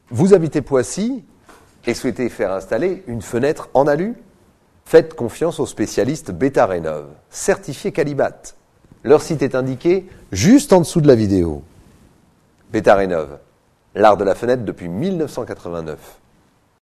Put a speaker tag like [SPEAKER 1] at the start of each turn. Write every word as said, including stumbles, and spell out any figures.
[SPEAKER 1] Vous habitez Poissy et souhaitez faire installer une fenêtre en alu? Faites confiance aux spécialistes Beta Rénov, certifiés Calibat. Leur site est indiqué juste en dessous de la vidéo. Beta Rénov, l'art de la fenêtre depuis mille neuf cent quatre-vingt-neuf.